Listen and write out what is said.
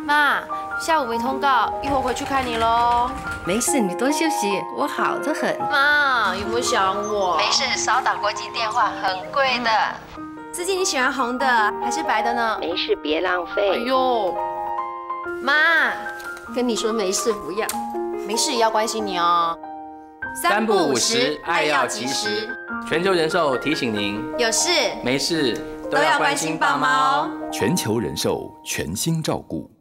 妈，下午没通告，一会儿回去看你喽。 没事，你多休息，我好得很。 妈，有没有想我？ 没事，少打国际电话，很贵的。 司机，你喜欢红的还是白的呢？ 没事，别浪费。 哎呦，妈， 跟你说没事不要， 没事也要关心你哦。 3不5时，爱要及时。全球人寿提醒您， 有事没事都要关心爸妈哦。 全球人寿全心照顾。